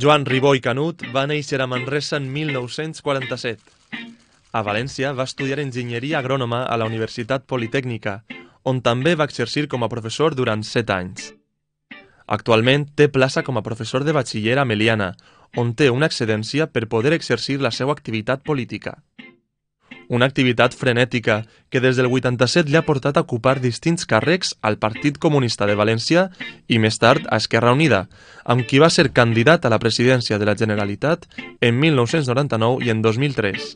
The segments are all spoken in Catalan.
Joan Ribó i Canut va néixer a Manresa en 1947. A València va estudiar enginyeria agrònoma a la Universitat Politècnica, on també va exercir com a professor durant 7 anys. Actualment té plaça com a professor de batxiller a Meliana, on té una excedència per poder exercir la seva activitat política. Una activitat frenètica que des del 87 li ha portat a ocupar distints càrrecs al Partit Comunista de València i més tard a Esquerra Unida, amb qui va ser candidat a la presidència de la Generalitat en 1999 i en 2003.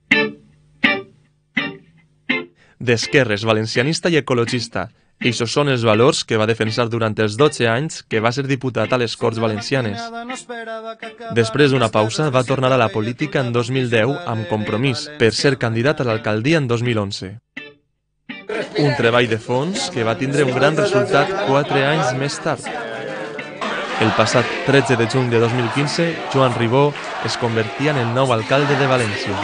D'esquerres, valencianista i ecologista, eixos són els valors que va defensar durant els 12 anys que va ser diputat a les Corts Valencianes. Després d'una pausa, va tornar a la política en 2010 amb Compromís per ser candidat a l'alcaldia en 2011. Un treball de fons que va tindre un gran resultat 4 anys més tard. El passat 13 de juny de 2015, Joan Ribó es convertia en el nou alcalde de València.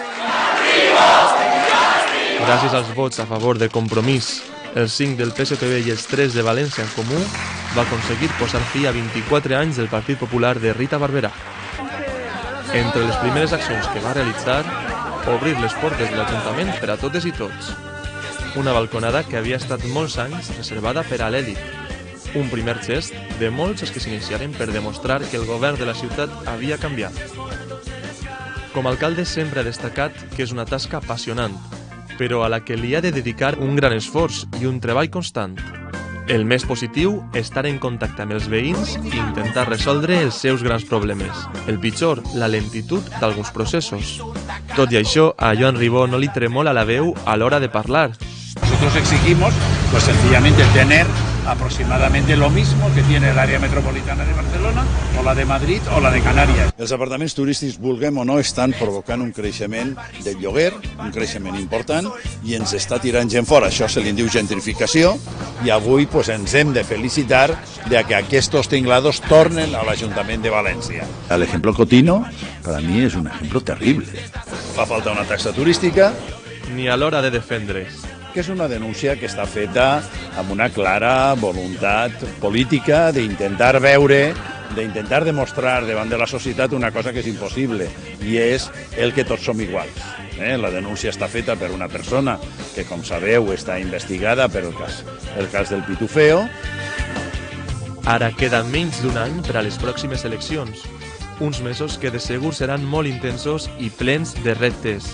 Gràcies als vots a favor de Compromís, els 5 del PSPB i els 3 de València en Comú, va aconseguir posar fi a 24 anys del Partit Popular de Rita Barberà. Entre les primeres accions que va realitzar, obrir les portes de l'Ajuntament per a totes i tots. Una balconada que havia estat molts anys reservada per a l'elit. Un primer gest de molts els que s'iniciaren per demostrar que el govern de la ciutat havia canviat. Com a alcalde sempre ha destacat que és una tasca apassionant, però a la que li ha de dedicar un gran esforç i un treball constant. El més positiu, estar en contacte amb els veïns i intentar resoldre els seus grans problemes. El pitjor, la lentitud d'alguns processos. Tot i això, a Joan Ribó no li tremola la veu a l'hora de parlar. Nosotros exigimos, pues sencillamente tener aproximadamente lo mismo que tiene el área metropolitana de Barcelona, o la de Madrid, o la de Canàries. Els apartaments turístics, vulguem o no, estan provocant un creixement del lloguer, un creixement important, i ens està tirant gent fora. Això se li diu gentrificació, i avui pues, ens hem de felicitar de que aquests tinglados tornen a l'Ajuntament de València. El ejemplo Cotino, para mí, es un ejemplo terrible. Fa falta una taxa turística. Ni a l'hora de defendre's. Que és una denúncia que està feta amb una clara voluntat política d'intentar veure, d'intentar demostrar davant de la societat una cosa que és impossible, i és el que tots som iguals. La denúncia està feta per una persona que, com sabeu, està investigada per el cas del Pitufeo. Ara queda menys d'un any per a les pròximes eleccions. Uns mesos que de segur seran molt intensos i plens de reptes.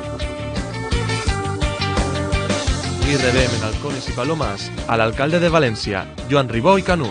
I rebem en Halcones y Palomas al alcalde de Valencia, Joan Ribó y Canut.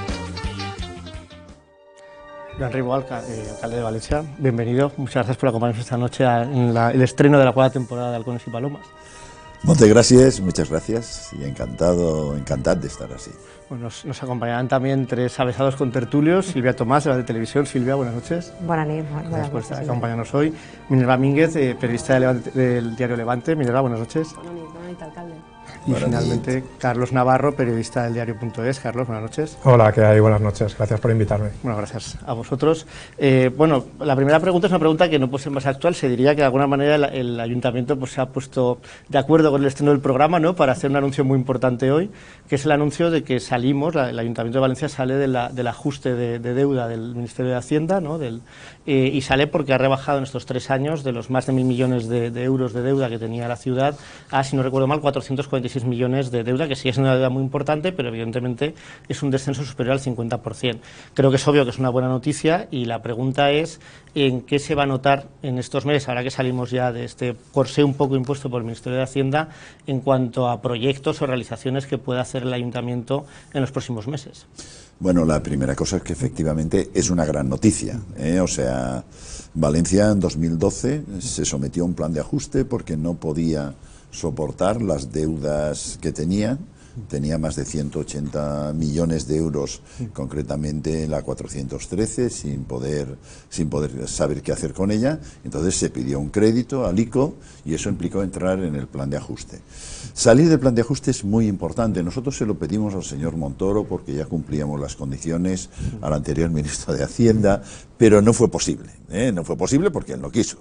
Joan Ribó, alcalde de Valencia, bienvenido. Muchas gracias por acompañarnos esta noche en el estreno de la 4ª temporada de Halcones y Palomas. Muchas gracias y encantado de estar así. Bueno, nos acompañarán también 3 avesados contertulios. Silvia Tomás, de la de Televisión. Silvia, buenas noches. Buenas noches. Gracias por acompañarnos hoy. Minerva Mínguez, periodista del diario Levante. Minerva, buenas noches. Buenas noches, alcalde. Y finalmente, Carlos Navarro, periodista del diario.es. Carlos, buenas noches. Hola, ¿qué hay? Buenas noches. Gracias por invitarme. Bueno, gracias a vosotros. Bueno, la primera pregunta es una pregunta que no puede ser más actual. Se diría que de alguna manera el ayuntamiento pues, se ha puesto de acuerdo con el estreno del programa, ¿no?, para hacer un anuncio muy importante hoy, que es el anuncio de que salimos, el Ayuntamiento de Valencia sale del ajuste de deuda del Ministerio de Hacienda, ¿no?, y sale porque ha rebajado en estos 3 años de los más de 1.000 millones de euros de deuda que tenía la ciudad a, si no recuerdo mal, 446 millones de deuda, que sigue siendo una deuda muy importante, pero evidentemente es un descenso superior al 50%. Creo que es obvio que es una buena noticia y la pregunta es en qué se va a notar en estos meses, ahora que salimos ya de este corsé un poco impuesto por el Ministerio de Hacienda, en cuanto a proyectos o realizaciones que pueda hacer el Ayuntamiento en los próximos meses. Bueno, la primera cosa es que efectivamente es una gran noticia, O sea, Valencia en 2012 se sometió a un plan de ajuste porque no podía soportar las deudas que tenía más de 180 millones de euros, concretamente la 413, sin poder saber qué hacer con ella. Entonces se pidió un crédito al ICO y eso implicó entrar en el plan de ajuste. Salir del plan de ajuste es muy importante. Nosotros se lo pedimos al señor Montoro porque ya cumplíamos las condiciones al anterior ministro de Hacienda, pero no fue posible. No fue posible porque él no quiso.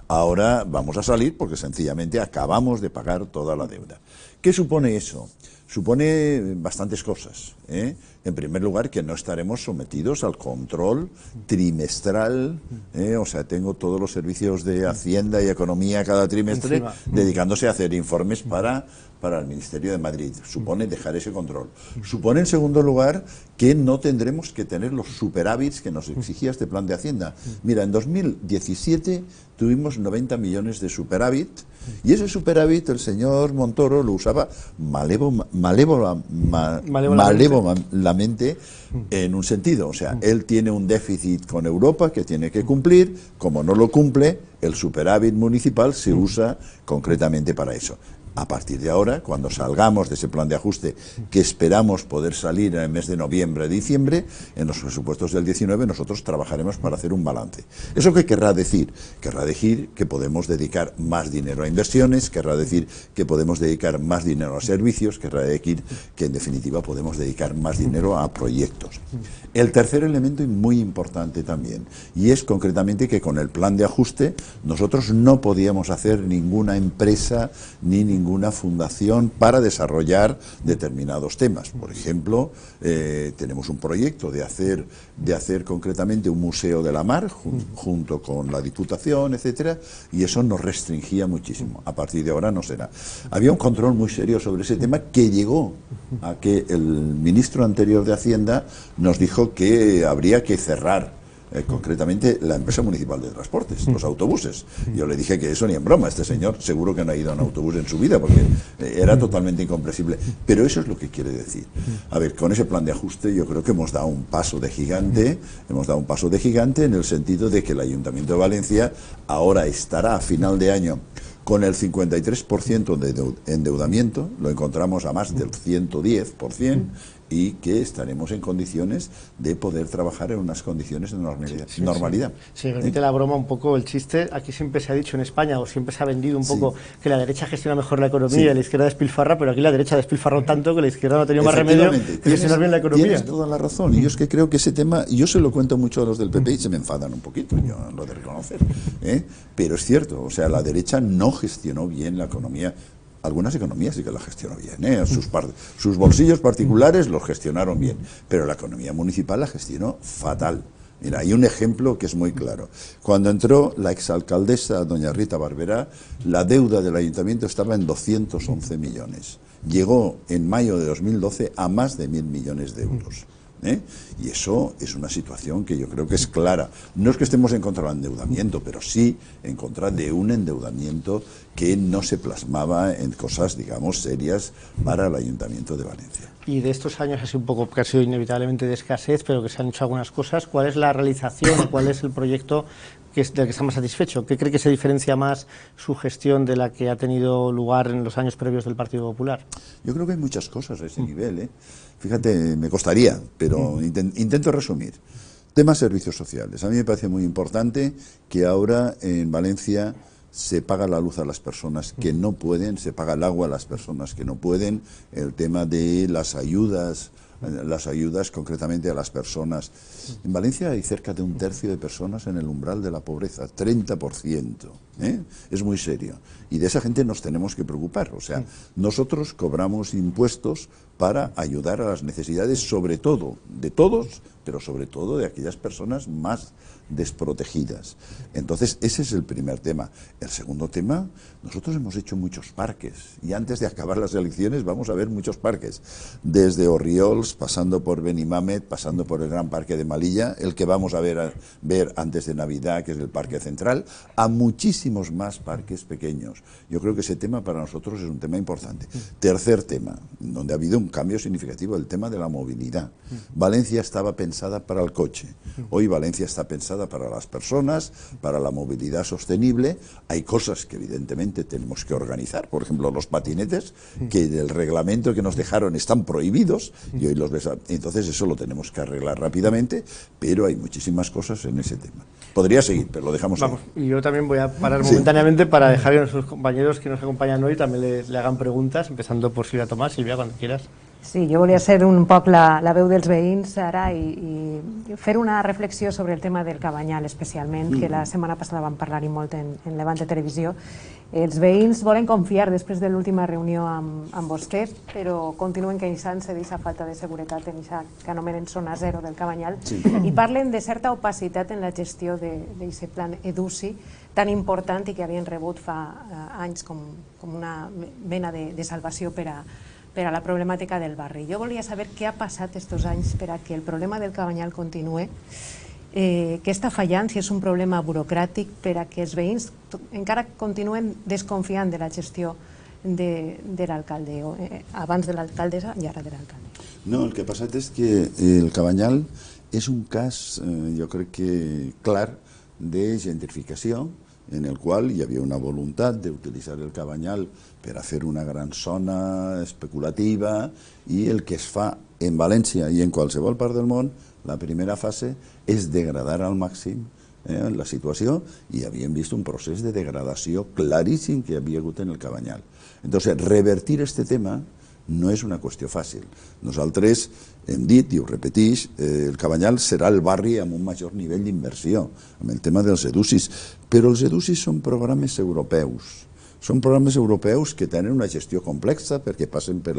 Ahora vamos a salir porque sencillamente acabamos de pagar toda la deuda. ¿Qué supone eso? supone bastantes cosas, ¿eh? En primer lugar, que no estaremos sometidos al control trimestral, o sea, tengo todos los servicios de Hacienda y Economía cada trimestre dedicándose a hacer informes para el Ministerio de Madrid. Supone dejar ese control. Supone, en segundo lugar, que no tendremos que tener los superávits que nos exigía este plan de Hacienda. Mira, en 2017 tuvimos 90 millones de superávit, y ese superávit el señor Montoro lo usaba malévolamente en un sentido. O sea, él tiene un déficit con Europa que tiene que cumplir, como no lo cumple, el superávit municipal se usa concretamente para eso. A partir de ahora, cuando salgamos de ese plan de ajuste, que esperamos poder salir en el mes de noviembre, diciembre, en los presupuestos del 19 nosotros trabajaremos para hacer un balance. ¿Eso qué querrá decir? Querrá decir que podemos dedicar más dinero a inversiones, querrá decir que podemos dedicar más dinero a servicios, querrá decir que en definitiva podemos dedicar más dinero a proyectos. El tercer elemento muy importante también, y es concretamente que con el plan de ajuste nosotros no podíamos hacer ninguna empresa ni ninguna fundación para desarrollar determinados temas. Por ejemplo, tenemos un proyecto de hacer concretamente un museo de la mar junto con la Diputación, etcétera, y eso nos restringía muchísimo. A partir de ahora no será. Había un control muy serio sobre ese tema que llegó a que el ministro anterior de Hacienda nos dijo que habría que cerrar concretamente la empresa municipal de transportes, los autobuses. Yo le dije que eso ni en broma, este señor seguro que no ha ido a un autobús en su vida porque era totalmente incomprensible, pero eso es lo que quiere decir. A ver, con ese plan de ajuste yo creo que hemos dado un paso de gigante, en el sentido de que el Ayuntamiento de Valencia ahora estará a final de año con el 53% de endeudamiento, lo encontramos a más del 110%, y que estaremos en condiciones de poder trabajar en unas condiciones de normalidad. Sí, me permite la broma, un poco el chiste. Aquí siempre se ha dicho en España, o siempre se ha vendido un poco que la derecha gestiona mejor la economía y la izquierda despilfarra, pero aquí la derecha despilfarró tanto que la izquierda no ha tenido más remedio que gestionar bien la economía. Tienes toda la razón, y yo es que creo que ese tema, yo se lo cuento mucho a los del PP y se me enfadan un poquito, yo lo de reconocer, pero es cierto, o sea, la derecha no gestionó bien la economía. Algunas economías sí que la gestionó bien, sus bolsillos particulares los gestionaron bien, pero la economía municipal la gestionó fatal. Mira, hay un ejemplo que es muy claro. Cuando entró la exalcaldesa doña Rita Barberá, la deuda del ayuntamiento estaba en 211 millones. Llegó en mayo de 2012 a más de 1.000 millones de euros. Y eso es una situación que yo creo que es clara. No es que estemos en contra del endeudamiento, pero sí en contra de un endeudamiento que no se plasmaba en cosas, digamos, serias para el Ayuntamiento de Valencia. Y de estos años así un poco que ha sido inevitablemente de escasez, pero que se han hecho algunas cosas, ¿cuál es la realización o cuál es el proyecto del que está más satisfecho? ¿Qué cree que se diferencia más su gestión de la que ha tenido lugar en los años previos del Partido Popular? Yo creo que hay muchas cosas a ese nivel, Fíjate, me costaría, pero intento resumir. Tema servicios sociales. A mí me parece muy importante que ahora en Valencia se paga la luz a las personas que no pueden, se paga el agua a las personas que no pueden, el tema de las ayudas concretamente a las personas. En Valencia hay cerca de 1/3 de personas en el umbral de la pobreza, 30%. Es muy serio. Y de esa gente nos tenemos que preocupar. O sea, nosotros cobramos impuestos para ayudar a las necesidades, sobre todo de todos, pero sobre todo de aquellas personas más desprotegidas. Entonces, ese es el primer tema. El segundo tema, nosotros hemos hecho muchos parques, y antes de acabar las elecciones vamos a ver muchos parques, desde Orriols, pasando por Benimamet, pasando por el Gran Parque de Malilla, el que vamos a ver antes de Navidad, que es el Parque Central, a muchísimos más parques pequeños. Yo creo que ese tema para nosotros es un tema importante. Tercer tema, donde ha habido un cambio significativo, el tema de la movilidad. Valencia estaba pensada para el coche, hoy Valencia está pensada para las personas, para la movilidad sostenible. Hay cosas que evidentemente tenemos que organizar, por ejemplo los patinetes, que del reglamento que nos dejaron están prohibidos, y hoy los ves, entonces eso lo tenemos que arreglar rápidamente, pero hay muchísimas cosas en ese tema. Podría seguir, pero lo dejamos ahí. Y yo también voy a parar momentáneamente para dejar que nuestros compañeros que nos acompañan hoy también le hagan preguntas, empezando por Silvia Tomás. Silvia, cuando quieras. Sí, jo volia ser un poc la veu dels veïns ara i fer una reflexió sobre el tema del Cabanyal especialment, que la setmana passada vam parlar-hi molt en Levante Televisió. Els veïns volen confiar després de l'última reunió amb vostè, però continuen queixant-se d'aquesta falta de seguretat en aquesta que anomenen zona zero del Cabanyal i parlen de certa opacitat en la gestió d'aquest plan EDUSI tan important i que havien rebut fa anys com una mena de salvació per a la problemàtica del barri. Jo volia saber què ha passat aquests anys per a que el problema del Cabanyal continuï, què està fallant, si és un problema burocràtic, per a que els veïns encara continuen desconfiant de la gestió de l'alcalde, abans de l'alcaldessa i ara de l'alcalde. No, el que ha passat és que el Cabanyal és un cas, jo crec que clar, de gentrificació, en el qual hi havia una voluntat d'utilitzar el Cabanyal per a fer una gran zona especulativa, i el que es fa en València i en qualsevol part del món, la primera fase és degradar al màxim la situació, i havíem vist un procés de degradació claríssim que hi havia hagut en el Cabanyal. Entonces, revertir este tema no és una qüestió fàcil. Nosaltres hem dit, i ho repeteix, el Cabanyal serà el barri amb un major nivell d'inversió, amb el tema dels EDUSIs, però els EDUSIs són programes europeus. Són programes europeus que tenen una gestió complexa perquè passen per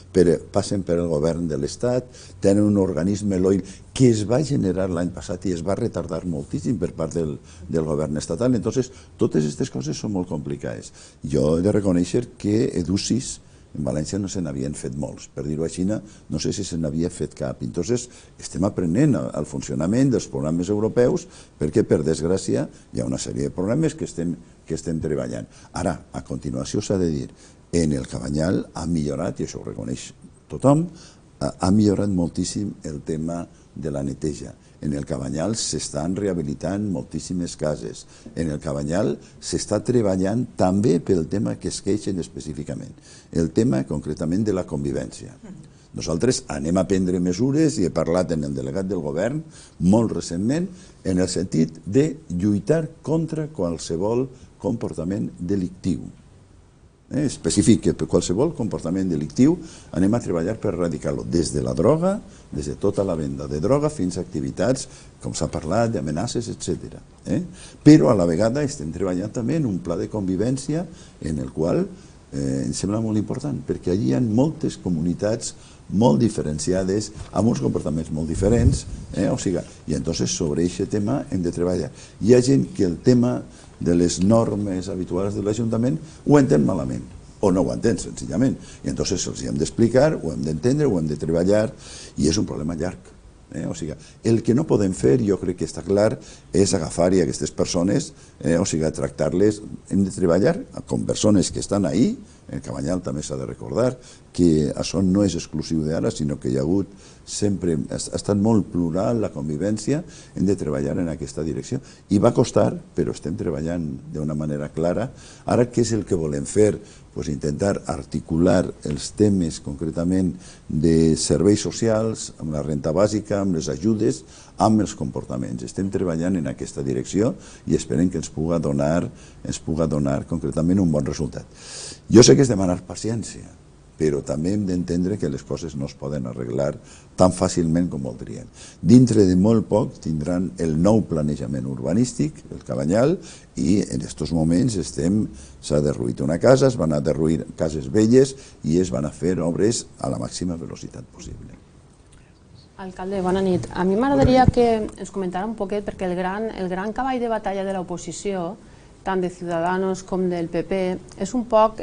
el govern de l'Estat, tenen un organisme, l'OIL, que es va generar l'any passat i es va retardar moltíssim per part del govern estatal. Entonces, totes aquestes coses són molt complicades. Jo he de reconèixer que EDUSIs en València no se n'havien fet molts, per dir-ho així, no sé si se n'havia fet cap. Entonces, estem aprenent el funcionament dels programes europeus perquè, per desgràcia, hi ha una sèrie de programes que estem treballant. Ara, a continuació s'ha de dir, en el Cabanyal ha millorat, i això ho reconeix tothom, ha millorat moltíssim el tema de la neteja. En el Cabanyal s'estan rehabilitant moltíssimes cases. En el Cabanyal s'està treballant també pel tema que es queixen específicament, el tema concretament de la convivència. Nosaltres anem a prendre mesures, i he parlat amb el delegat del govern molt recentment, en el sentit de lluitar contra qualsevol comportament delictiu. Específic que per qualsevol comportament delictiu anem a treballar per erradicar-lo, des de la droga, des de tota la venda de droga fins a activitats, com s'ha parlat, d'amenaces, etc. Però a la vegada estem treballant també en un pla de convivència en el qual em sembla molt important, perquè allí hi ha moltes comunitats molt diferenciades, amb uns comportaments molt diferents, i entonces sobre aquest tema hem de treballar. Hi ha gent que el tema de les normes habituals de l'Ajuntament ho entén malament, o no ho entén senzillament, i entonces els hem d'explicar, ho hem d'entendre, ho hem de treballar, i és un problema llarg. O sigui, el que no podem fer, jo crec que està clar, és agafar aquestes persones, o sigui, tractar-les, hem de treballar com persones que estan ahí. En Cabanyal també s'ha de recordar que això no és exclusiu d'ara, sinó que hi ha hagut sempre, ha estat molt plural la convivència, hem de treballar en aquesta direcció. I va costar, però estem treballant d'una manera clara. Ara, què és el que volem fer? Intentar articular els temes concretament de serveis socials, amb la renta bàsica, amb les ajudes, amb els comportaments. Estem treballant en aquesta direcció i esperem que ens puga donar concretament un bon resultat. Jo sé que és demanar paciència, però també hem d'entendre que les coses no es poden arreglar tan fàcilment com voldrien. Dintre de molt poc tindran el nou planejament urbanístic, el Cabanyal, i en aquests moments s'ha derruït una casa, es van a derruir cases velles i es van a fer obres a la màxima velocitat possible. Alcalde, bona nit. A mi m'agradaria que ens comentara un poquet, perquè el gran cavall de batalla de l'oposició, tant de Ciudadanos com del PP, és un poc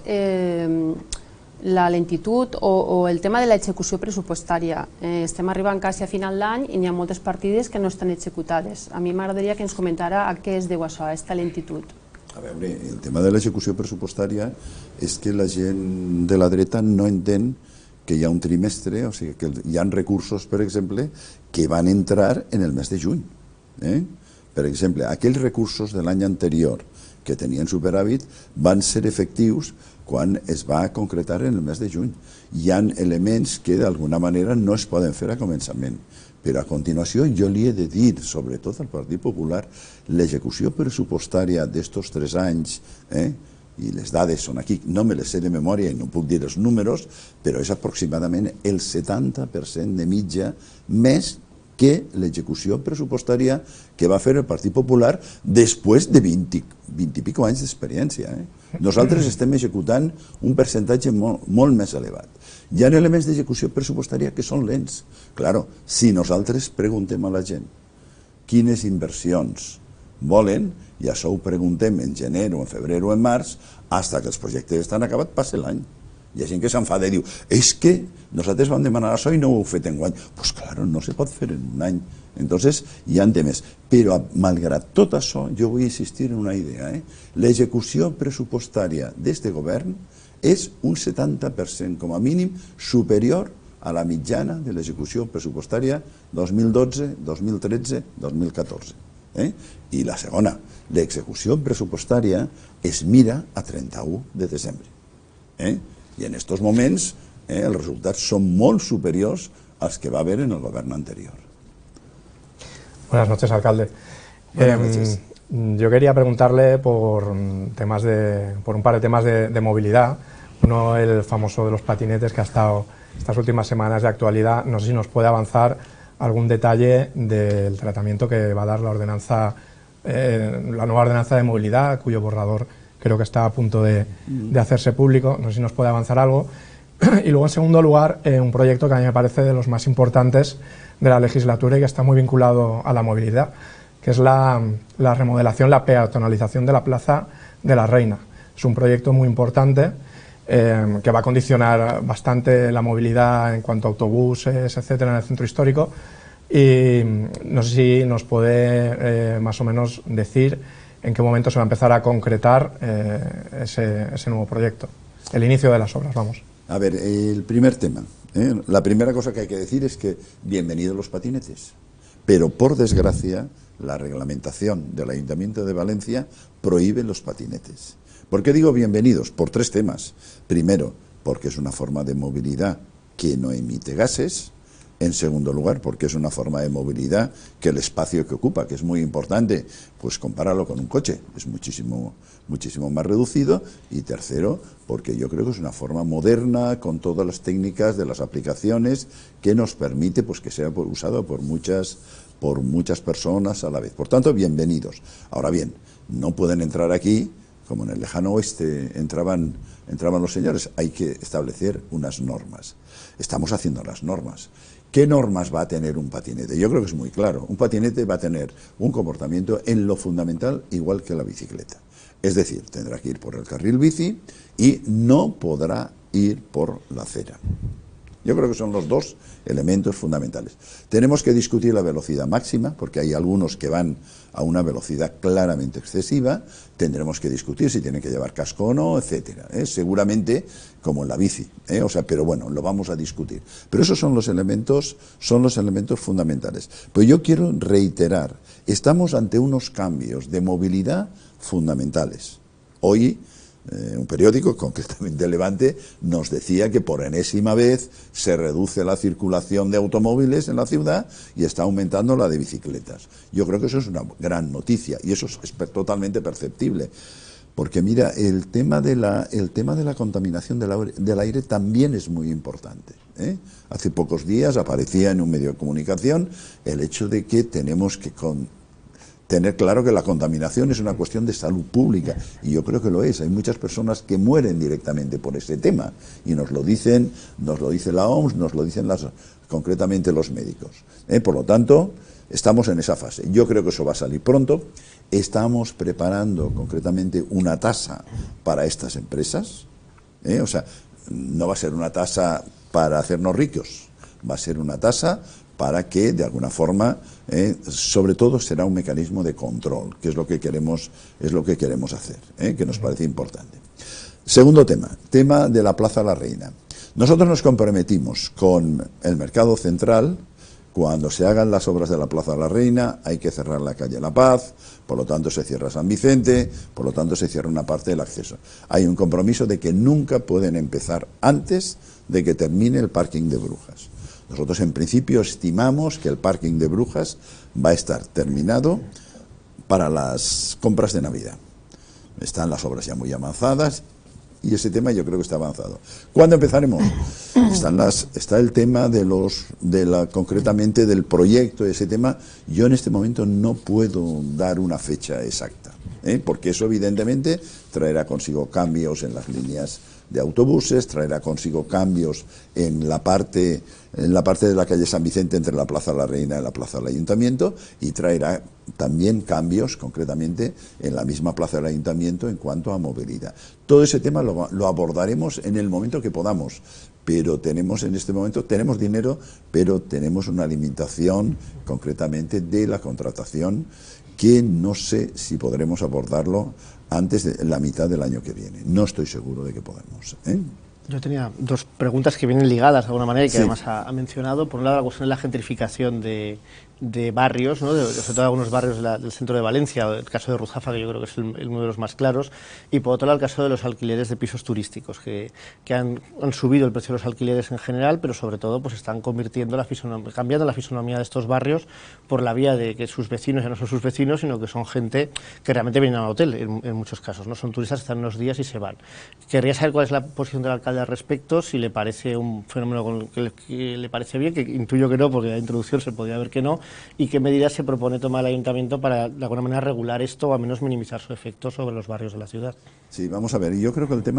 la lentitud o el tema de l'execució pressupostària. Estem arribant quasi a final d'any i n'hi ha moltes partides que no estan executades. A mi m'agradaria que ens comentara a què es deu això, a aquesta lentitud. A veure, el tema de l'execució pressupostària és que la gent de la dreta no entén que hi ha un trimestre, o sigui que hi ha recursos, per exemple, que van entrar en el mes de juny. Per exemple, aquells recursos de l'any anterior que tenien superàvit van ser efectius quan es va concretar en el mes de juny. Hi ha elements que d'alguna manera no es poden fer a començament, però a continuació jo li he de dir, sobretot al Partit Popular, l'execució pressupostària d'estos 3 anys i les dades són aquí, no me les sé de memòria i no puc dir els números, però és aproximadament el 70% de mitja més que l'execució pressupostària que va fer el Partit Popular després de 20 i pico anys d'experiència. Nosaltres estem executant un percentatge molt més elevat. Hi ha elements d'execució pressupostària que són lents. Claro, si nosaltres preguntem a la gent quines inversions volen, i això ho preguntem en gener o en febrer o en març, fins que els projectes estan acabats passa l'any. Hi ha gent que s'enfada i diu, és que nosaltres vam demanar això i no ho heu fet enguany. Doncs claro, no se pot fer en un any. Entonces, hi ha temes. Però, malgrat tot això, jo vull insistir en una idea. L'execució pressupostària d'aquest govern és un 70% com a mínim superior a la mitjana de l'execució pressupostària 2012, 2013, 2014. I la segona, l'execució pressupostària es mira a 31 de desembre. I en aquests moments els resultats són molt superiors als que va haver en el govern anterior. Buenas noches, alcalde. Buenas noches. Yo quería preguntarle por un par de temas de movilidad. Uno, el famoso de los patinetes, que ha estado estas últimas semanas de actualidad. No sé si nos puede avanzar algún detalle del tratamiento que va a dar la nueva ordenanza de movilidad, cuyo borrador creo que está a punto de hacerse público. No sé si nos puede avanzar algo. Y luego, en segundo lugar, un proyecto que a mí me parece de los más importantes de la legislatura y que está muy vinculado a la movilidad, que es la remodelación, la peatonalización de la Plaza de la Reina. Es un proyecto muy importante que va a condicionar bastante la movilidad en cuanto a autobuses, etcétera, en el centro histórico. Y no sé si nos puede más o menos decir en qué momento se va a empezar a concretar ese nuevo proyecto, el inicio de las obras, vamos. A ver, el primer tema. La primera cosa que hay que decir es que bienvenidos los patinetes, pero por desgracia la reglamentación del Ayuntamiento de Valencia prohíbe los patinetes. ¿Por qué digo bienvenidos? Por tres temas. Primero, porque es una forma de movilidad que no emite gases. En segundo lugar, porque es una forma de movilidad que el espacio que ocupa, que es muy importante, pues compáralo con un coche, es muchísimo más reducido. Y tercero, porque yo creo que es una forma moderna, con todas las técnicas de las aplicaciones, que nos permite pues que sea usado por muchas personas a la vez. Por tanto, bienvenidos. Ahora bien, no pueden entrar aquí, como en el lejano oeste entraban los señores. Hay que establecer unas normas. Estamos haciendo las normas. ¿Qué normas va a tener un patinete? Yo creo que es muy claro. Un patinete va a tener un comportamiento en lo fundamental igual que la bicicleta. Es decir, tendrá que ir por el carril bici y no podrá ir por la acera. Yo creo que son los dos elementos fundamentales. Tenemos que discutir la velocidad máxima, porque hay algunos que van a una velocidad claramente excesiva. Tendremos que discutir si tienen que llevar casco o no, etcétera. Seguramente como en la bici, pero bueno, lo vamos a discutir. Pero esos son los elementos fundamentales. Pues yo quiero reiterar, estamos ante unos cambios de movilidad fundamentales. Hoy un periódico, concretamente Levante, nos decía que por enésima vez se reduce la circulación de automóviles en la ciudad y está aumentando la de bicicletas. Yo creo que eso es una gran noticia y eso es totalmente perceptible. Porque mira, el tema de la contaminación del aire también es muy importante. Hace pocos días aparecía en un medio de comunicación el hecho de que tenemos que tener claro que la contaminación es una cuestión de salud pública, y yo creo que lo es. Hay muchas personas que mueren directamente por ese tema, y nos lo dice la OMS, nos lo dicen concretamente los médicos. Por lo tanto, estamos en esa fase. Yo creo que eso va a salir pronto. Estamos preparando concretamente una tasa para estas empresas. O sea, no va a ser una tasa para hacernos ricos, va a ser una tasa para que, de alguna forma, sobre todo será un mecanismo de control, que es lo que queremos hacer, que nos parece importante. Segundo tema de la Plaza de la Reina. Nosotros nos comprometimos con el Mercado Central. Cuando se hagan las obras de la Plaza de la Reina hay que cerrar la calle La Paz, por lo tanto se cierra San Vicente, por lo tanto se cierra una parte del acceso. Hay un compromiso de que nunca pueden empezar antes de que termine el parking de Brujas. Nosotros en principio estimamos que el parking de Brujas va a estar terminado para las compras de Navidad. Están las obras ya muy avanzadas y ese tema yo creo que está avanzado. ¿Cuándo empezaremos? Está el tema concretamente del proyecto, ese tema. Yo en este momento no puedo dar una fecha exacta, porque eso evidentemente traerá consigo cambios en las líneas de autobuses, traerá consigo cambios en la parte de la calle San Vicente entre la Plaza de la Reina y la Plaza del Ayuntamiento, y traerá también cambios concretamente en la misma Plaza del Ayuntamiento en cuanto a movilidad. Todo ese tema lo abordaremos en el momento que podamos, pero en este momento tenemos dinero, pero tenemos una limitación concretamente de la contratación que no sé si podremos abordarlo antes de la mitad del año que viene. No estoy seguro de que podemos. Yo tenía dos preguntas que vienen ligadas de alguna manera y que Sí. además ha mencionado. Por un lado, la cuestión de la gentrificación de barrios, ¿no? Sobre todo algunos barrios del centro de Valencia, el caso de Ruzafa, que yo creo que es uno de los más claros, y por otro lado el caso de los alquileres de pisos turísticos, que han subido el precio de los alquileres en general, pero sobre todo pues están cambiando la fisonomía de estos barrios por la vía de que sus vecinos ya no son sus vecinos, sino que son gente que realmente vienen al hotel en muchos casos, ¿no? Son turistas que están unos días y se van. Querría saber cuál es la posición del alcalde al respecto, si le parece un fenómeno que le parece bien, que intuyo que no, porque la introducción se podía ver que no, y qué medidas se propone tomar el ayuntamiento para de alguna manera regular esto o al menos minimizar su efecto sobre los barrios de la ciudad. Sí, vamos a ver, yo creo que el tema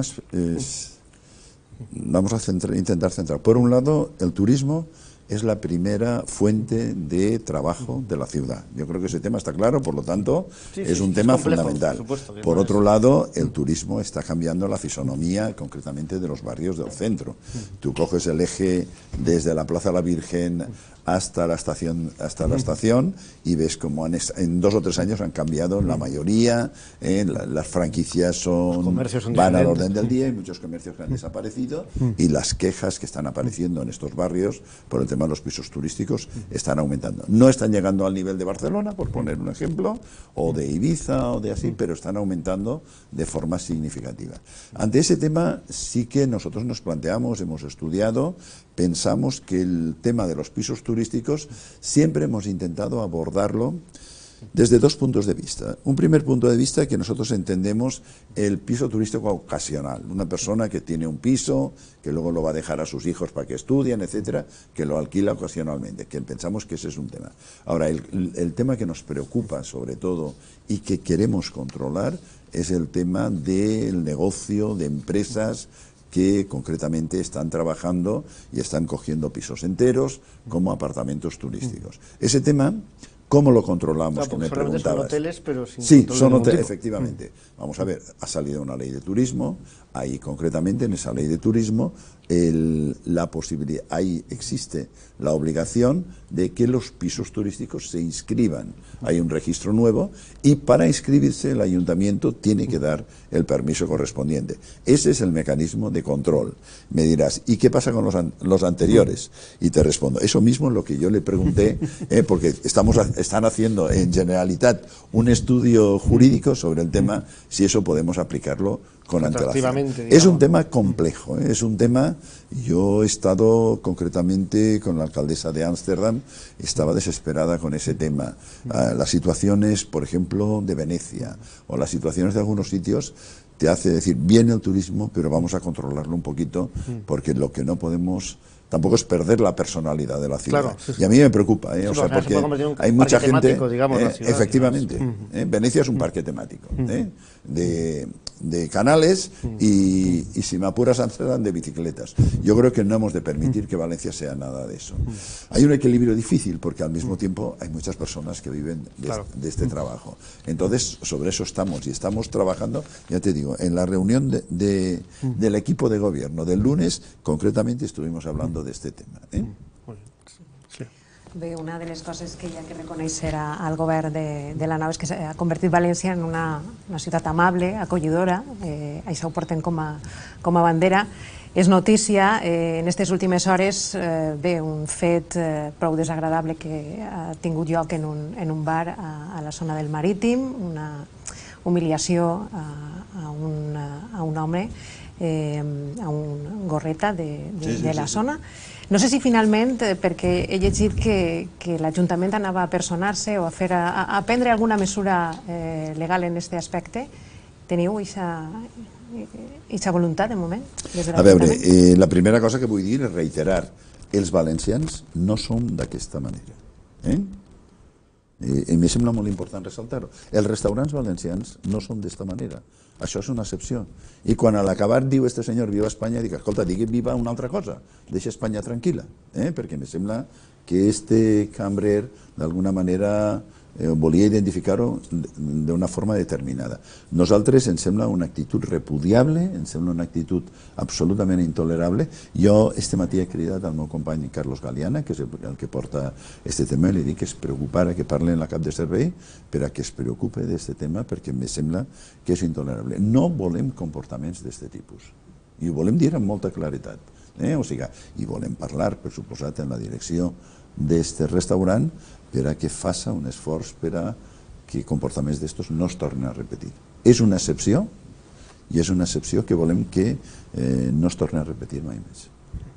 vamos a intentar centrar. Por un lado, el turismo es la primera fuente de trabajo de la ciudad. Yo creo que ese tema está claro, por lo tanto, es un tema complejo, fundamental. por supuesto, Por otro lado, el turismo está cambiando la fisonomía, concretamente de los barrios del centro. Tú coges el eje desde la Plaza de la Virgen hasta la estación y ves como en 2 o 3 años han cambiado la mayoría, las franquicias van al orden del día, hay muchos comercios que han desaparecido y las quejas que están apareciendo en estos barrios por el tema de los pisos turísticos están aumentando. No están llegando al nivel de Barcelona, por poner un ejemplo, o de Ibiza o de así, pero están aumentando de forma significativa. Ante ese tema sí que nosotros nos planteamos, hemos estudiado, pensamos que el tema de los pisos turísticos siempre hemos intentado abordarlo desde 2 puntos de vista. Un primer punto de vista que nosotros entendemos el piso turístico ocasional, una persona que tiene un piso, que luego lo va a dejar a sus hijos para que estudien, etcétera, que lo alquila ocasionalmente, que pensamos que ese es un tema. Ahora, el tema que nos preocupa sobre todo y que queremos controlar es el tema del negocio de empresas que concretamente están trabajando y están cogiendo pisos enteros como apartamentos turísticos. Ese tema, ¿cómo lo controlamos? Que me preguntabas. Son hoteles, pero sin Sí, control son de hoteles, ningún tipo. efectivamente. Vamos a ver, ha salido una ley de turismo, ahí concretamente en esa ley de turismo la posibilidad, ahí existe la obligación de que los pisos turísticos se inscriban. Hay un registro nuevo y para inscribirse el ayuntamiento tiene que dar el permiso correspondiente. Ese es el mecanismo de control. Me dirás, ¿y qué pasa con los anteriores? Y te respondo, eso mismo es lo que yo le pregunté, porque están haciendo en Generalitat un estudio jurídico sobre el tema, si eso podemos aplicarlo con antelación. Es un tema complejo, es un tema. Yo he estado concretamente con la alcaldesa de Ámsterdam, estaba desesperada con ese tema. Las situaciones, por ejemplo, de Venecia o las situaciones de algunos sitios te hace decir, viene el turismo, pero vamos a controlarlo un poquito, porque lo que no podemos tampoco es perder la personalidad de la ciudad. Claro, sí. Y a mí me preocupa, o sea, porque hay mucha gente, digamos, la ciudad, efectivamente, Venecia es un parque temático, de canales y si me apuras Ámsterdam de bicicletas. Yo creo que no hemos de permitir que Valencia sea nada de eso. Hay un equilibrio difícil porque al mismo tiempo hay muchas personas que viven de este trabajo. Entonces, sobre eso estamos y estamos trabajando, ya te digo, en la reunión del equipo de gobierno del lunes, concretamente estuvimos hablando de este tema. Bé, una de les coses que hi ha que reconèixer al govern de la nau és que ha convertit València en una ciutat amable, acollidora, això ho porten com a bandera. És notícia en aquestes últimes hores un fet prou desagradable que ha tingut lloc en un bar a la zona del Marítim, una humiliació a un home, a un gorreta de la zona. No sé si finalment, perquè he llegit que l'Ajuntament anava a personar-se o a prendre alguna mesura legal en aquest aspecte, Teniu aquesta voluntat de moment? A veure, la primera cosa que vull dir és reiterar, els valencians no som d'aquesta manera. I em sembla molt important ressaltar-ho. Els restaurants valencians no són d'esta manera. Això és una excepció. I quan a l'acabar diu este senyor viva Espanya, dic, escolta, digui viva una altra cosa, deixa Espanya tranquil·la, perquè em sembla que este cambrer d'alguna manera volia identificar-ho d'una forma determinada. Nosaltres ens sembla una actitud repudiable, ens sembla una actitud absolutament intolerable. Jo este matí he cridat al meu company Carlos Galeana, que és el que porta este tema, i li dic que es preocupara que parli en la cap de servei per a que es preocupe d'este tema, perquè em sembla que és intolerable. No volem comportaments d'este tipus, i ho volem dir amb molta claretat. O sigui, i volem parlar, per suposat, en la direcció d'este restaurant per a que faça un esforç per a que comportaments d'estos no es tornin a repetir. És una excepció, i és una excepció que volem que no es torni a repetir mai més.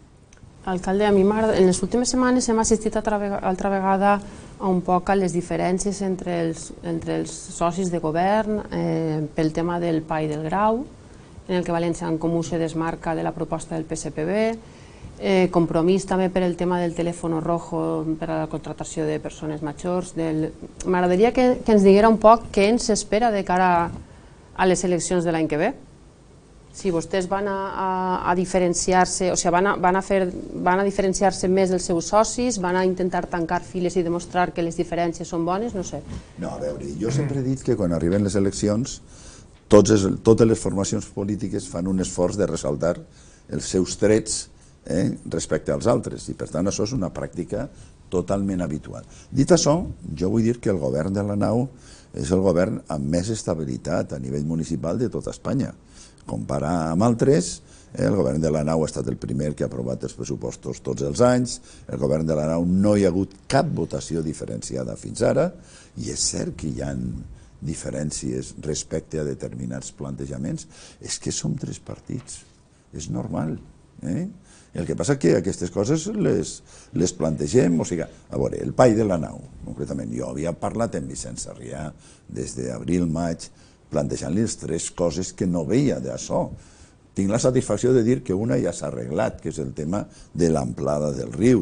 Alcalde, a mi m'agrada, en les últimes setmanes hem assistit altra vegada a un poc a les diferències entre els socis de govern pel tema del Pa i del Grau, en el que València en Comú se desmarca de la proposta del PSPB, Compromís també per el tema del telèfon rojo per a la contratació de persones majors. M'agradaria que ens diguera un poc què ens espera de cara a les eleccions de l'any que ve. Si vostès van a diferenciar-se, o sigui, van a diferenciar-se més dels seus socis, van a intentar tancar files i demostrar que les diferències són bones, no sé. No, a veure, jo sempre he dit que quan arriben les eleccions totes les formacions polítiques fan un esforç de ressaltar els seus trets respecte als altres, i per tant això és una pràctica totalment habitual. Dit això, jo vull dir que el govern de la nau és el govern amb més estabilitat a nivell municipal de tota Espanya. Comparar amb altres, el govern de la nau ha estat el primer que ha aprovat els pressupostos tots els anys, el govern de la nau no hi ha hagut cap votació diferenciada fins ara, i és cert que hi ha diferències respecte a determinats plantejaments. És que som tres partits, és normal. El que passa és que aquestes coses les plantegem, o sigui, a veure, el Pa i de la nau, concretament, jo havia parlat amb Vicent Sarrià des d'abril, maig, plantejant-li les tres coses que no veia d'això. Tinc la satisfacció de dir que una ja s'ha arreglat, que és el tema de l'amplada del riu,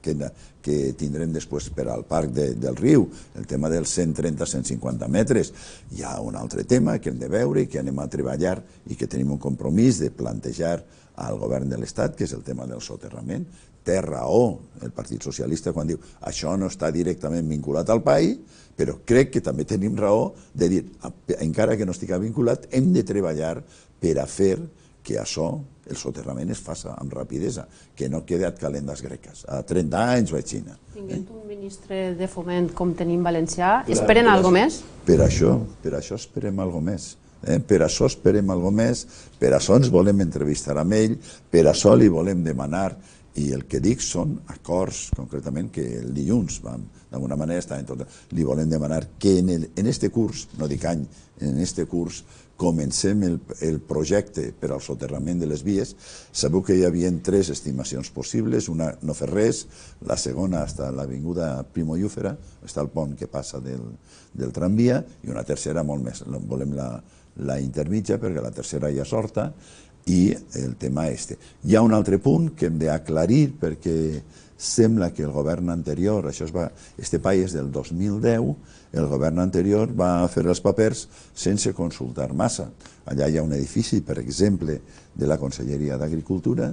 que tindrem després per al parc del riu, el tema dels 130-150 metres. Hi ha un altre tema que hem de veure i que anem a treballar i que tenim un compromís de plantejar al govern de l'Estat, que és el tema del soterrament. Té raó el Partit Socialista quan diu això no està directament vinculat al PAI, però crec que també tenim raó de dir, encara que no estigui vinculat, hem de treballar per a fer que això, el soterrament, es faça amb rapidesa, que no quede a calendes greques. A 30 anys vaig a Xina. Tinguent un ministre de foment com tenim valencià, esperen alguna més? Per això esperem alguna més. Per això esperem alguna més, per això ens volem entrevistar amb ell, per això li volem demanar, i el que dic són acords, concretament, que el dilluns, d'alguna manera, li volem demanar que en este curs, no dic any, en este curs, comencem el projecte per al soterrament de les vies. Sabeu que hi havia 3 estimacions possibles, una no fer res, la segona està a l'avinguda Primo Llúfera, està el pont que passa del tramvia, i una tercera molt més, volem la intermitja perquè la tercera ja sorta, i el tema este. Hi ha un altre punt que hem d'aclarir perquè sembla que el govern anterior, este PAI és del 2010, el govern anterior va fer els papers sense consultar massa. Allà hi ha un edifici, per exemple, de la Conselleria d'Agricultura,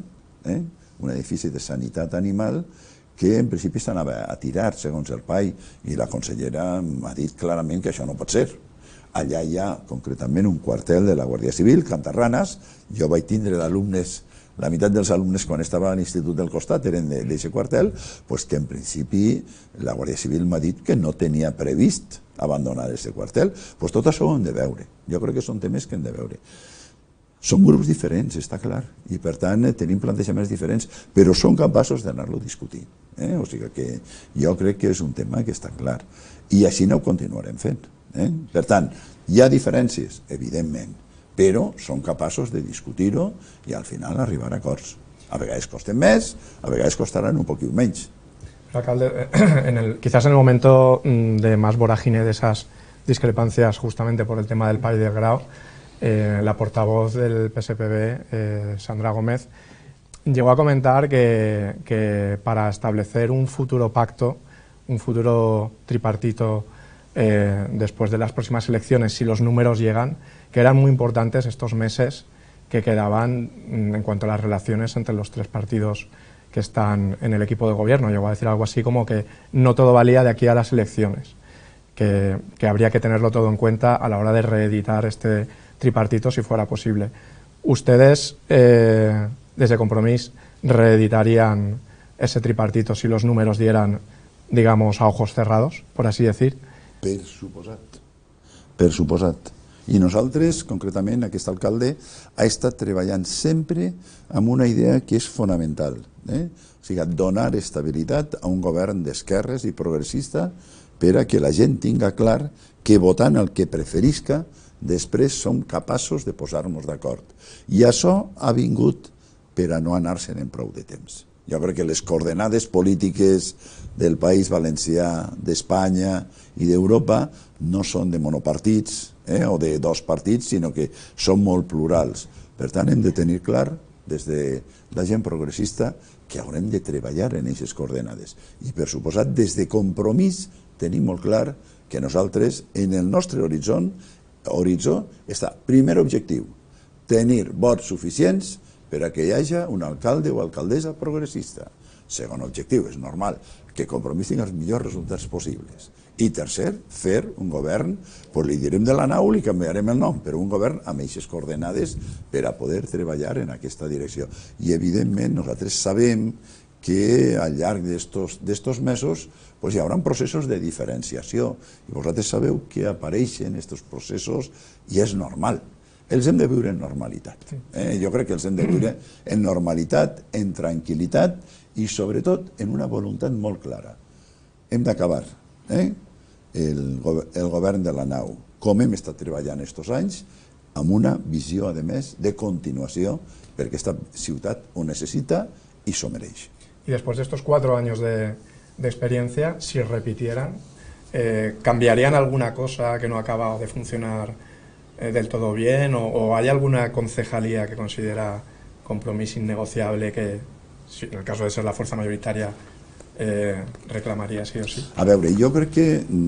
un edifici de sanitat animal, que en principi s'anava a tirar, segons el PAI, i la consellera m'ha dit clarament que això no pot ser. Allà hi ha concretament un quartel de la Guàrdia Civil, Cantarranas. Jo vaig tindre d'alumnes, la meitat dels alumnes quan estava a l'institut del costat eren d'aquest quartel, que en principi la Guàrdia Civil m'ha dit que no tenia previst abandonar aquest quartel. Tot això ho hem de veure. Jo crec que són temes que hem de veure. Són grups diferents, està clar, i per tant tenim plantejaments diferents, però som capaços d'anar-lo discutint. O sigui que jo crec que és un tema que està clar, i així no ho continuarem fent. Per tant, hi ha diferències, evidentment, però som capaços de discutir-ho i al final arribar a acords. A vegades costen més, a vegades costaran un poquito menys. Alcalde, quizás en el momento de más vorágine de esas discrepancias justamente por el tema del PAI y del Grau, la portavoz del PSPB, Sandra Gómez, llegó a comentar que para establecer un futuro pacto, un futuro tripartito después de las próximas elecciones, si los números llegan, que eran muy importantes estos meses que quedaban en cuanto a las relaciones entre los tres partidos que están en el equipo de gobierno. Llegó a decir algo así como que no todo valía de aquí a las elecciones, que habría que tenerlo todo en cuenta a la hora de reeditar este tripartito si fuera posible. ¿Ustedes, desde Compromís, reeditarían ese tripartito si los números dieran, digamos, a ojos cerrados, por así decir? Per suposat. Per suposat. I nosaltres, concretament, aquest alcalde ha estat treballant sempre amb una idea que és fonamental, o sigui, donar estabilitat a un govern d'esquerres i progressista per a que la gent tinga clar que votant el que preferisca després som capaços de posar-nos d'acord. I això ha vingut per a no anar-se'n en prou de temps. Jo crec que les coordenades polítiques del País Valencià, d'Espanya i d'Europa no són de monopartits o de dos partits, sinó que són molt plurals. Per tant, hem de tenir clar, des de la gent progressista, que haurem de treballar en aquestes coordenades. I, per suposat, des de Compromís tenim molt clar que nosaltres, en el nostre horitzó està, primer objectiu, tenir vots suficients per a que hi hagi un alcalde o alcaldessa progressista. Segon objectiu, és normal, que Compromís tingui els millors resultats possibles. I tercer, fer un govern, doncs li direm de la nau, li canviarem el nom, però un govern amb aquestes coordenades per a poder treballar en aquesta direcció. I evidentment nosaltres sabem que al llarg d'estos mesos hi haurà processos de diferenciació. I vosaltres sabeu que apareixen aquests processos i és normal. Els hem de viure en normalitat. Jo crec que els hem de viure en normalitat, en tranquil·litat i sobretot en una voluntat molt clara. Hem d'acabar el govern de la nau, com hem estat treballant aquests anys, amb una visió, a més, de continuació, perquè aquesta ciutat ho necessita i s'ho mereix. Y después de estos 4 años de experiencia, si repitieran, ¿cambiarían alguna cosa que no ha acabado de funcionar del todo bien? ¿O hay alguna concejalía que considera Compromís innegociable que, en el caso de ser la fuerza mayoritaria, reclamaria sí o sí? A veure, jo crec que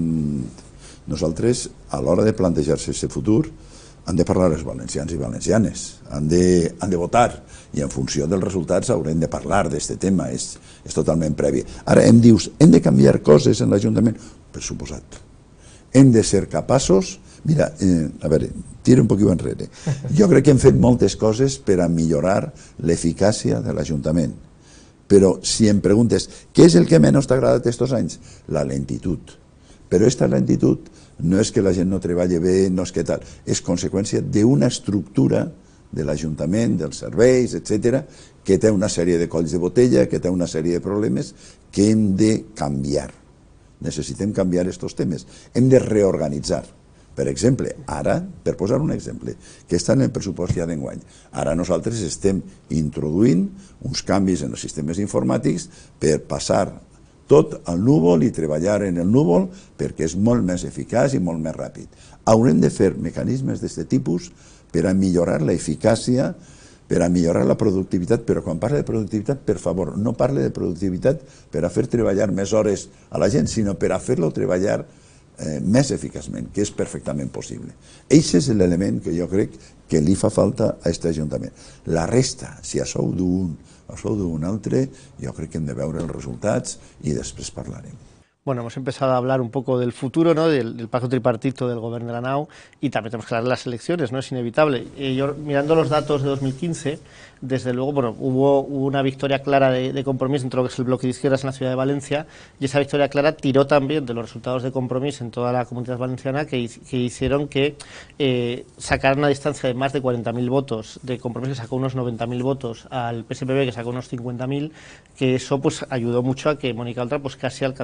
nosaltres, a l'hora de plantejar-se aquest futur, han de parlar els valencians i valencianes, han de votar, i en funció dels resultats haurem de parlar d'aquest tema, és totalment previ. Ara em dius, hem de canviar coses en l'Ajuntament? Per suposat. Hem de ser capaços... Mira, a veure, tira un poquet enrere. Jo crec que hem fet moltes coses per a millorar l'eficàcia de l'Ajuntament. Però si em preguntes, què és el que menys t'ha agradat aquests anys? La lentitud. Però aquesta lentitud no és que la gent no treballi bé, no és que tal, és conseqüència d'una estructura de l'Ajuntament, dels serveis, etc., que té una sèrie de colls de botella, que té una sèrie de problemes que hem de canviar. Necessitem canviar aquests temes. Hem de reorganitzar. Per exemple, ara, per posar un exemple, que està en el pressupost ja d'enguany, ara nosaltres estem introduint uns canvis en els sistemes informàtics per passar tot al núvol i treballar en el núvol perquè és molt més eficaç i molt més ràpid. Haurem de fer mecanismes d'aquest tipus per a millorar l'eficàcia, per a millorar la productivitat, però quan parla de productivitat, per favor, no parle de productivitat per a fer treballar més hores a la gent, sinó per a fer-lo treballar més eficaçment, que és perfectament possible. Aquest és l'element que jo crec que li fa falta a aquest Ajuntament. La resta, si a sou d'un o sou d'un altre, jo crec que hem de veure els resultats i després parlarem. Bueno, hemos empezado a hablar un poco del futuro, ¿no? del pacto tripartito del gobierno de la NAU, y también tenemos que hablar de las elecciones, ¿no? Es inevitable. Yo, mirando los datos de 2015, desde luego, bueno, hubo una victoria clara de Compromís dentro de lo que es el bloque de izquierdas en la ciudad de Valencia, y esa victoria clara tiró también de los resultados de Compromís en toda la comunidad valenciana, que hicieron que sacaran una distancia de más de 40.000 votos, de Compromís que sacó unos 90.000 votos, al PSPB que sacó unos 50.000, que eso pues ayudó mucho a que Mónica Oltra pues casi alcanzase en votos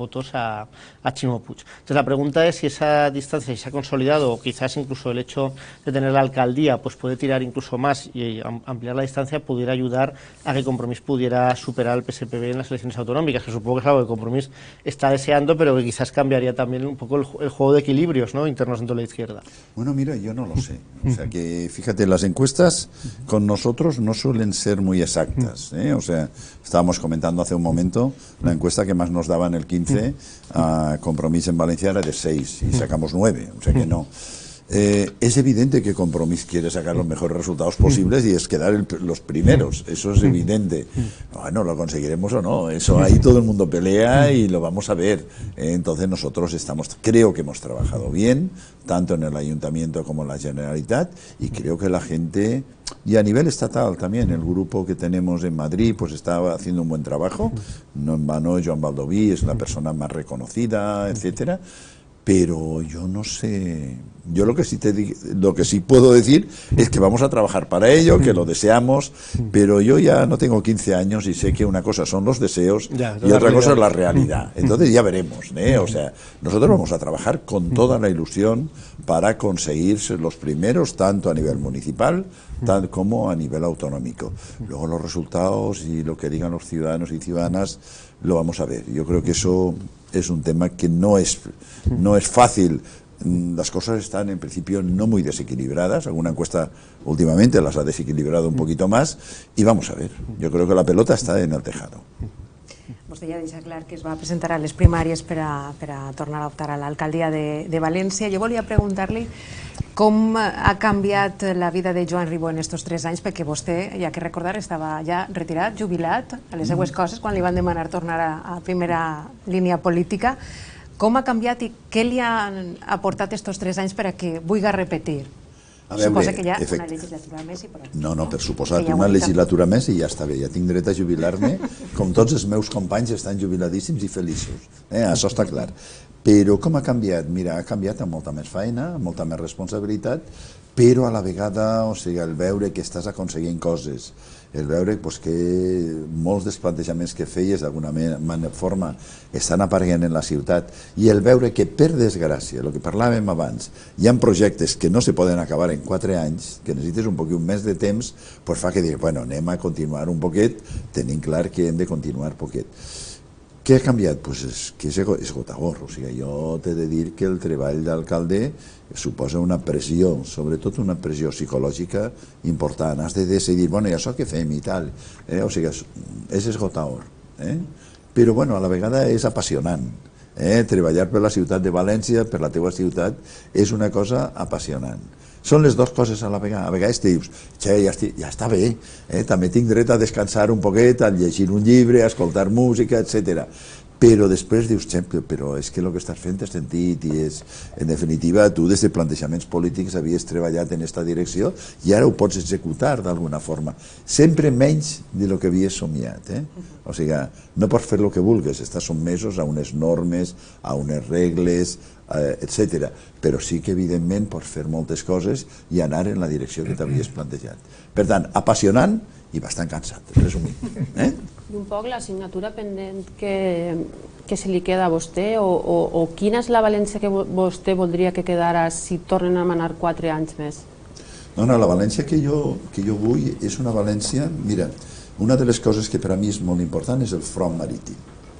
votos a Ximo Puig. Entonces la pregunta es si esa distancia se ha consolidado o quizás incluso el hecho de tener la alcaldía pues puede tirar incluso más y ampliar la distancia pudiera ayudar a que Compromís pudiera superar al PSPB en las elecciones autonómicas, que supongo que es algo que Compromís está deseando, pero que quizás cambiaría también un poco el juego de equilibrios, ¿no?, internos dentro de la izquierda. Bueno, mira, yo no lo sé. O sea que, fíjate, las encuestas con nosotros no suelen ser muy exactas, ¿eh? O sea, estábamos comentando hace un momento, la encuesta que más nos daba en el 15 a Compromís en Valencia era de 6 y sacamos 9, o sea que no. Es evidente que Compromís quiere sacar los mejores resultados posibles y es quedar los primeros, eso es evidente. Bueno, lo conseguiremos o no, eso ahí todo el mundo pelea y lo vamos a ver. Entonces nosotros creo que hemos trabajado bien, tanto en el Ayuntamiento como en la Generalitat, y creo que la gente, y a nivel estatal también, el grupo que tenemos en Madrid pues está haciendo un buen trabajo, no en vano Joan Baldoví es la persona más reconocida, etcétera. Pero yo no sé, yo lo que sí puedo decir es que vamos a trabajar para ello, que lo deseamos, pero yo ya no tengo 15 años y sé que una cosa son los deseos y otra cosa es la realidad. Entonces ya veremos, ¿eh? O sea, nosotros vamos a trabajar con toda la ilusión para conseguir los primeros, tanto a nivel municipal como a nivel autonómico. Luego los resultados y lo que digan los ciudadanos y ciudadanas lo vamos a ver. Yo creo que eso es un tema que no es fácil. Las cosas están en principio no muy desequilibradas, alguna encuesta últimamente las ha desequilibrado un poquito más y vamos a ver, jo crec que la pelota està en el tejado. Vostè ja deixa clar que es va presentar a les primàries per a tornar a optar a l'alcaldia de València. Jo volia preguntar-li com ha canviat la vida de Joan Ribó en estos 3 anys, perquè vostè, ja que recordar, estava ja retirat, jubilat, a les seues coses, quan li van demanar tornar a primera línia política. Com ha canviat i què li han aportat estos 3 anys per a que vulgui repetir? Suposa que hi ha una legislatura més i prou. No, per suposat, una legislatura més i ja està bé, ja tinc dret a jubilar-me, com tots els meus companys estan jubiladíssims i feliços, això està clar. Però com ha canviat? Mira, ha canviat amb molta més feina, amb molta més responsabilitat, però a la vegada, o sigui, el veure que estàs aconseguint coses, el veure que molts dels plantejaments que feies d'alguna forma estan apareixent en la ciutat i el veure que, per desgràcia, el que parlàvem abans, hi ha projectes que no se poden acabar en 4 anys, que necessites un poquet més de temps, doncs fa que dir, bueno, anem a continuar un poquet, tenint clar que hem de continuar poquet. Què ha canviat? Pues que és esgotador, o sigui, jo t'he de dir que el treball d'alcalde suposa una pressió, sobretot una pressió psicològica important. Has de decidir, bueno, i això què fem i tal. O sigui, és esgotador. Però, bueno, a la vegada és apassionant. Treballar per la ciutat de València, per la teva ciutat, és una cosa apassionant. Són les dues coses a la vegada. A vegades te dius, ja està bé, també tinc dret a descansar un poquet, a llegir un llibre, a escoltar música, etc. Però després dius, però és que el que estàs fent és sentit i és, en definitiva, tu des de plantejaments polítics havies treballat en aquesta direcció i ara ho pots executar d'alguna forma. Sempre menys del que havies somiat. O sigui, no pots fer el que vulguis, estàs sotmesos a unes normes, a unes regles, etc. Però sí que, evidentment, pots fer moltes coses i anar en la direcció que t'havies plantejat. Per tant, apassionant i bastant cansat, resumint. I un poc l'assignatura pendent que se li queda a vostè o quina és la València que vostè voldria que quedara si tornen a manar 4 anys més? No, la València que jo vull és una València... Mira, una de les coses que per a mi és molt important és el front marítim.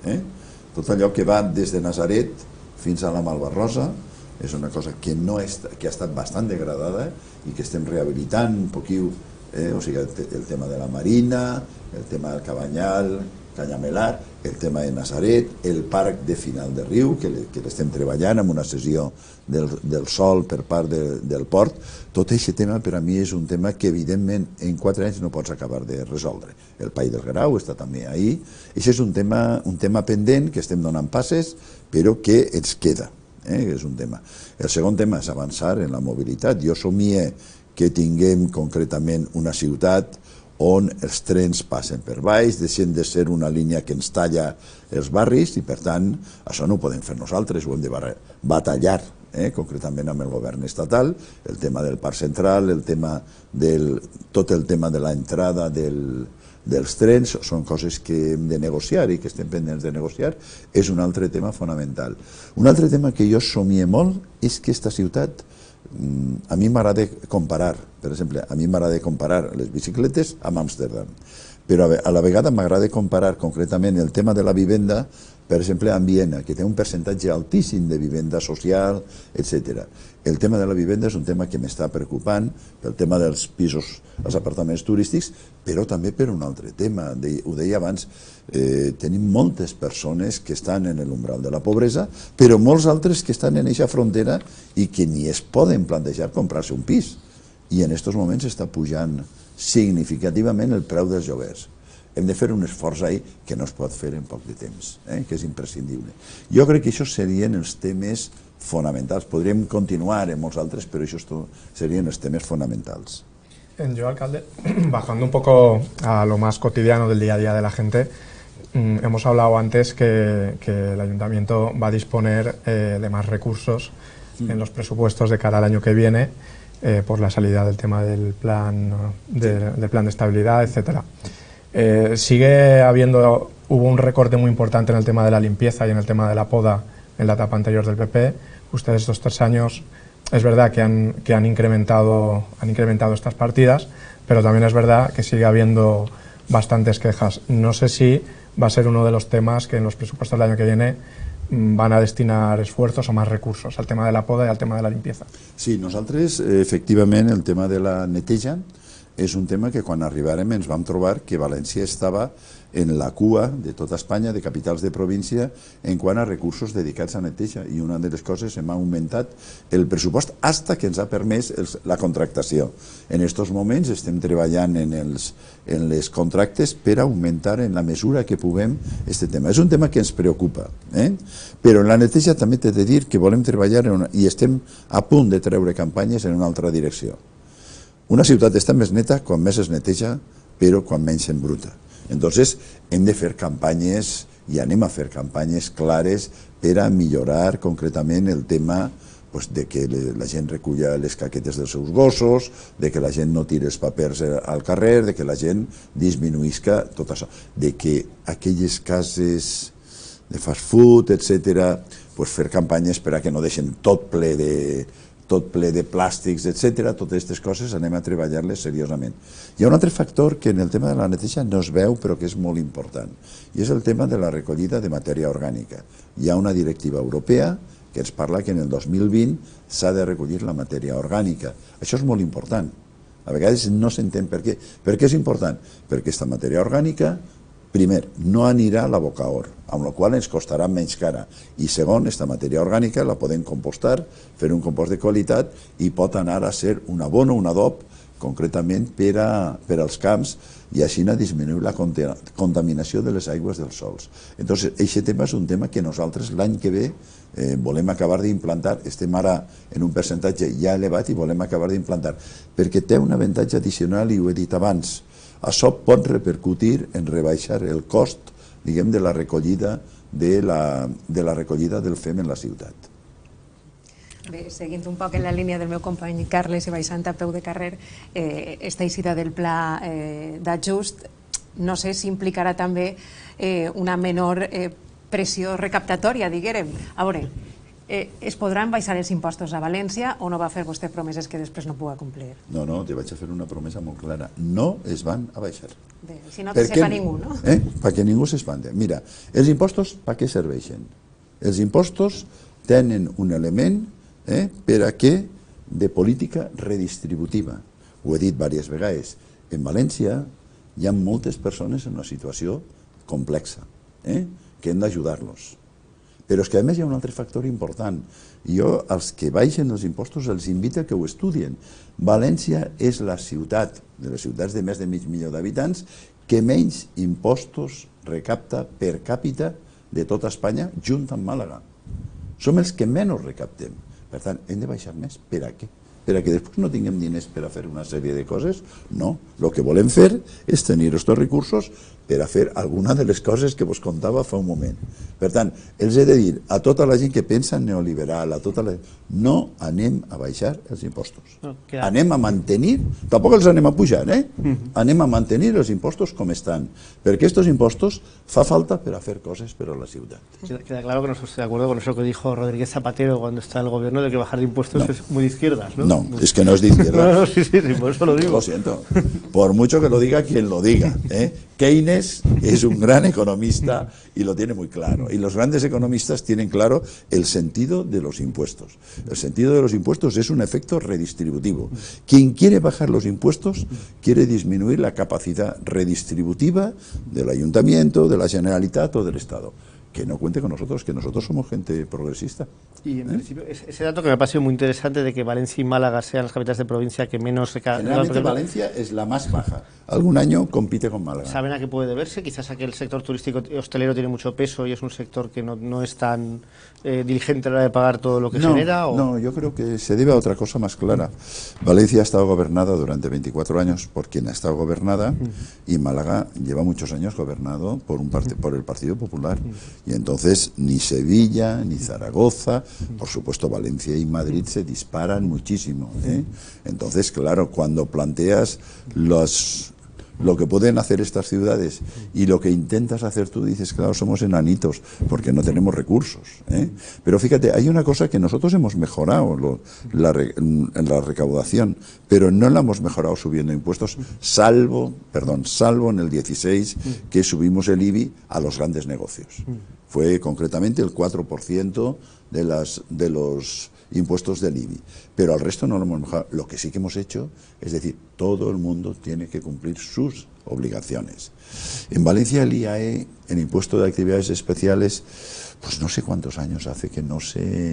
Tot allò que va des de Nazaret fins a la Malvarrosa és una cosa que ha estat bastant degradada i que estem rehabilitant un poquiu, o sigui, el tema de la Marina, el tema del Cabanyal, Canyamelar, el tema de Nazaret, el parc de Final de Riu, que l'estem treballant amb una sessió del sol per part del port. Tot aquest tema per a mi és un tema que evidentment en 4 anys no pots acabar de resoldre. El Pai del Grau està també ahí. Això és un tema pendent que estem donant passes, però que ens queda. És un tema. El segon tema és avançar en la mobilitat. Jo somie que tinguem concretament una ciutat on els trens passen per baix, deixen de ser una línia que ens talla els barris i per tant això no ho podem fer nosaltres, ho hem de batallar concretament amb el govern estatal, el tema del Parc Central, tot el tema de l'entrada dels trens, són coses que hem de negociar i que estem pendents de negociar, és un altre tema fonamental. Un altre tema que jo somie molt és que aquesta ciutat, a mi m'agrada comparar, per exemple, a mi m'agrada comparar les bicicletes amb Amsterdam, però a la vegada m'agrada comparar concretament el tema de la vivenda, per exemple, amb Viena, que té un percentatge altíssim de vivenda social, etc. El tema de la vivenda és un tema que m'està preocupant, pel tema dels pisos, els apartaments turístics, però també per un altre tema. Ho deia abans, tenim moltes persones que estan en l'umbral de la pobresa, però molts altres que estan en aquesta frontera i que ni es poden plantejar comprar-se un pis. I en aquests moments està pujant significativament el preu dels lloguers. Hem de fer un esforç ahí que no es pot fer en poc de temps, que és imprescindible. Jo crec que això serien els temes fonamentals. Podríem continuar en molts altres, però això serien los temas fundamentales. Yo, alcalde, bajando un poco a lo más cotidiano del día a día de la gente, hemos hablado antes que el ayuntamiento va a disponer de más recursos en los presupuestos de cara al año que viene por la salida del tema del plan de estabilidad, etcétera. Hubo un recorte muy importante en el tema de la limpieza y en el tema de la poda en la etapa anterior del PP. Ustedes estos 3 años es verdad que han incrementado estas partidas, pero también es verdad que sigue habiendo bastantes quejas. No sé si va a ser uno de los temas que en los presupuestos del año que viene van a destinar esfuerzos o más recursos al tema de la poda y al tema de la limpieza. Sí, nosaltres, efectivament, el tema de la neteja és un tema que quan arribàrem ens vam trobar que València estava en la cua de tota Espanya, de capitals de província, en quant a recursos dedicats a neteja. I una de les coses, hem augmentat el pressupost fins que ens ha permès la contractació. En aquests moments estem treballant en les contractes per augmentar en la mesura que puguem aquest tema. És un tema que ens preocupa, però en la neteja també t'he de dir que volem treballar i estem a punt de treure campanyes en una altra direcció. Una ciutat està més neta quan més es neteja, però quan menys s'embruta. Entonces, hem de fer campanyes i anem a fer campanyes clares per a millorar concretament el tema de que la gent reculla les caquetes dels seus gossos, de que la gent no tiri els papers al carrer, de que la gent disminuïsca tot això, de que aquelles cases de fast food, etc., fer campanyes per a que no deixen tot ple de plàstics, etc. Totes aquestes coses anem a treballar-les seriosament. Hi ha un altre factor que en el tema de la neteja no es veu però que és molt important i és el tema de la recollida de matèria orgànica. Hi ha una directiva europea que ens parla que en el 2020 s'ha de recollir la matèria orgànica. Això és molt important. A vegades no s'entén per què. Per què és important? Perquè aquesta matèria orgànica, primer, no anirà a l'abocaor, amb la qual ens costarà menys cara. I segon, aquesta matèria orgànica la podem compostar, fer un compost de qualitat i pot anar a ser un abono, un adob, concretament per als camps i així disminuir la contaminació de les aigües dels sols. Entonces, aquest tema és un tema que nosaltres l'any que ve volem acabar d'implantar. Estem ara en un percentatge ja elevat i volem acabar d'implantar, perquè té un avantatge addicional i ho he dit abans. Això pot repercutir en rebaixar el cost, diguem, de la recollida del FEM en la ciutat. Bé, seguint un poc en la línia del meu company Carles i baixant a peu de carrer, esta eixida del pla d'ajust, no sé si implicarà també una menor pressió recaptatòria, diguem. A veure, es podran baixar els impostos a València o no va fer vostè promeses que després no pugui complir? No, te vaig a fer una promesa molt clara. No es van a baixar. Bé, si no te sepa ningú, no? Perquè ningú s'espanta. Mira, els impostos per què serveixen? Els impostos tenen un element per a què de política redistributiva. Ho he dit diverses vegades. En València hi ha moltes persones en una situació complexa, que hem d'ajudar-los. Però és que a més hi ha un altre factor important. Jo, als que baixen els impostos, els invito a que ho estudien. València és la ciutat, de les ciutats de més de 500.000 d'habitants, que menys impostos recapta per càpita de tota Espanya, junt amb Màlaga. Som els que menys recaptem. Per tant, hem de baixar més. Per a què? per a que després no tinguem diners per a fer una sèrie de coses? No, el que volem fer és tenir aquests recursos per a fer alguna de les coses que vos contava fa un moment. Per tant, els he de dir a tota la gent que pensa en neoliberal, no anem a baixar els impostos. Anem a mantenir, tampoc els anem a pujar, anem a mantenir els impostos com estan, perquè aquests impostos fa falta per a fer coses per a la ciutat. Queda claro que no estoy de acuerdo con eso que dijo Rodríguez Zapatero cuando está en el gobierno de que bajar de impuestos es muy de izquierdas, ¿no? No, es que no es de izquierdas. No, sí, por eso lo digo. Lo siento. Por mucho que lo diga quien lo diga. Keynes es un gran economista y lo tiene muy claro. Y los grandes economistas tienen claro el sentido de los impuestos. El sentido de los impuestos es un efecto redistributivo. Quien quiere bajar los impuestos quiere disminuir la capacidad redistributiva del ayuntamiento, de la Generalitat o del Estado. Que no cuente con nosotros, que nosotros somos gente progresista. Y en principio, ese dato que me ha parecido muy interesante de que Valencia y Málaga sean las capitales de provincia que menos se caen. Generalmente Valencia es la más baja. Algún año compite con Málaga. ¿Saben a qué puede deberse? Quizás a que el sector turístico y hostelero tiene mucho peso y es un sector que no es tan diligente a la hora de pagar todo lo que genera. ¿O? No, yo creo que se debe a otra cosa más clara. Valencia ha estado gobernada durante 24 años por quien ha estado gobernada y Málaga lleva muchos años gobernado por el Partido Popular. Y entonces ni Sevilla, ni Zaragoza, por supuesto Valencia y Madrid se disparan muchísimo. Entonces, claro, cuando planteas lo que pueden hacer estas ciudades y lo que intentas hacer tú, dices, claro, somos enanitos porque no tenemos recursos. Pero fíjate, hay una cosa que nosotros hemos mejorado en la recaudación, pero no la hemos mejorado subiendo impuestos, salvo en el 16 que subimos el IBI a los grandes negocios. Fue concretamente el 4% de los impuestos del IBI, pero al resto no lo hemos mejorado. Lo que sí que hemos hecho es decir, todo el mundo tiene que cumplir sus obligaciones. En Valencia el IAE, el impuesto de actividades especiales, pues no sé cuántos años hace que no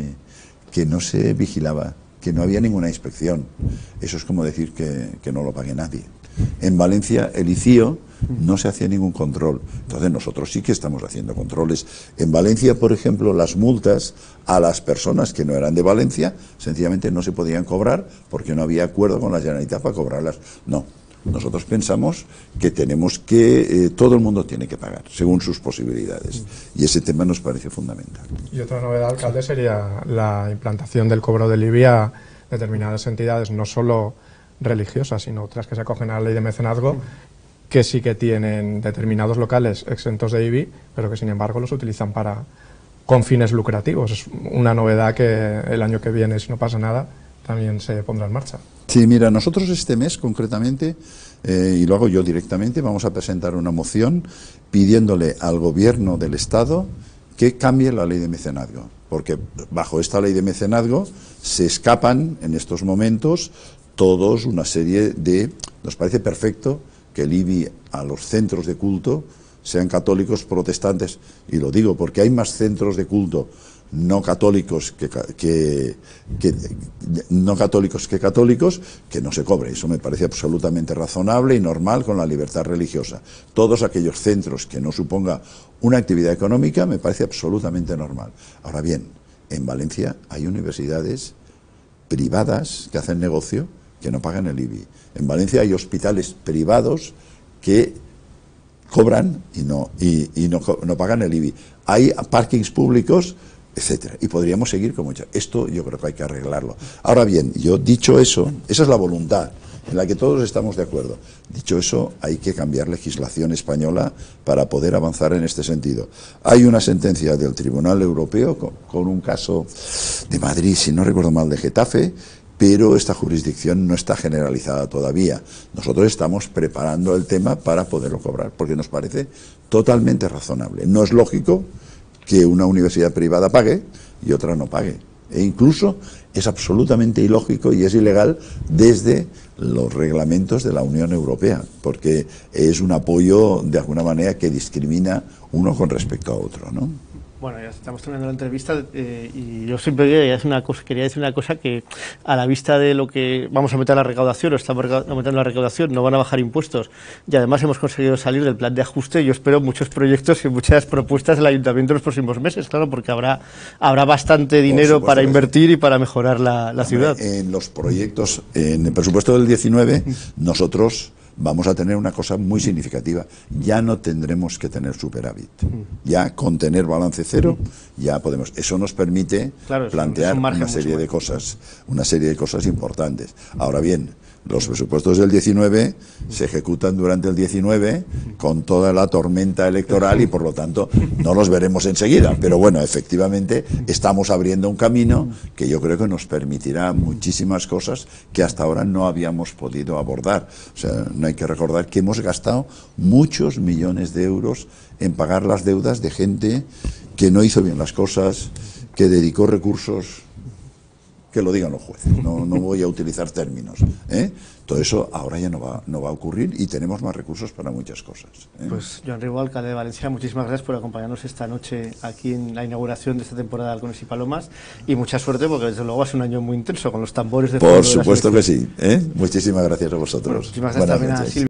se vigilaba, que no había ninguna inspección. Eso es como decir que no lo pague nadie. En Valencia el ICIO no se hacía ningún control. Entonces nosotros sí que estamos haciendo controles. En Valencia, por ejemplo, las multas a las personas que no eran de Valencia sencillamente no se podían cobrar porque no había acuerdo con la Generalitat para cobrarlas. No, nosotros pensamos que tenemos que todo el mundo tiene que pagar según sus posibilidades y ese tema nos parece fundamental. Y otra novedad, alcalde, sería la implantación del cobro del IBI a determinadas entidades, no solo religiosas, sino otras que se acogen a la ley de mecenazgo, que sí que tienen determinados locales exentos de IBI, pero que sin embargo los utilizan con fines lucrativos. Es una novedad que el año que viene, si no pasa nada, también se pondrá en marcha. Sí, mira, nosotros este mes concretamente, y lo hago yo directamente, vamos a presentar una moción pidiéndole al gobierno del Estado que cambie la ley de mecenazgo, porque bajo esta ley de mecenazgo se escapan en estos momentos todos una serie de... Nos parece perfecto que el IBI a los centros de culto sean católicos, protestantes, y lo digo porque hay más centros de culto no católicos que católicos, que no se cobre. Eso me parece absolutamente razonable y normal con la libertad religiosa. Todos aquellos centros que no suponga una actividad económica me parece absolutamente normal. Ahora bien, en Valencia hay universidades privadas que hacen negocio que no pagan el IBI. En Valencia hay hospitales privados que cobran y no pagan el IBI. Hay parkings públicos, etcétera. Y podríamos seguir como ya. Esto yo creo que hay que arreglarlo. Ahora bien, yo dicho eso, esa es la voluntad en la que todos estamos de acuerdo. Dicho eso, hay que cambiar legislación española para poder avanzar en este sentido. Hay una sentencia del Tribunal Europeo con un caso de Madrid, si no recuerdo mal, de Getafe, pero esta jurisdicción no está generalizada todavía. Nosotros estamos preparando el tema para poderlo cobrar, porque nos parece totalmente razonable. No es lógico que una universidad privada pague y otra no pague. E incluso es absolutamente ilógico y es ilegal desde los reglamentos de la Unión Europea, porque es un apoyo de alguna manera que discrimina uno con respecto a otro, ¿no? Bueno, ya estamos terminando la entrevista y yo siempre quería decir una cosa que a la vista de lo que vamos a meter la recaudación o estamos aumentando la recaudación, no van a bajar impuestos y además hemos conseguido salir del plan de ajuste. Yo espero muchos proyectos y muchas propuestas del Ayuntamiento en los próximos meses, claro, porque habrá bastante dinero para invertir y para mejorar la ciudad. En los proyectos, en el presupuesto del 19, nosotros vamos a tener una cosa muy significativa. Ya no tendremos que tener superávit. Ya con tener balance cero, ya podemos. Eso nos permite plantear una serie de cosas importantes. Ahora bien, los presupuestos del 19 se ejecutan durante el 19 con toda la tormenta electoral y por lo tanto no los veremos enseguida. Pero bueno, efectivamente estamos abriendo un camino que yo creo que nos permitirá muchísimas cosas que hasta ahora no habíamos podido abordar. O sea, no hay que recordar que hemos gastado muchos millones de euros en pagar las deudas de gente que no hizo bien las cosas, que dedicó recursos. Que lo digan los jueces, no voy a utilizar términos. Todo eso ahora ya no va a ocurrir y tenemos más recursos para muchas cosas. Pues Joan Ribó, alcalde de Valencia, muchísimas gracias por acompañarnos esta noche aquí en la inauguración de esta temporada de Halcones y Palomas y mucha suerte porque desde luego va a ser un año muy intenso con los tambores de fondo. Por supuesto que sí. Muchísimas gracias a vosotros. Bueno, muchísimas gracias también a Silvia.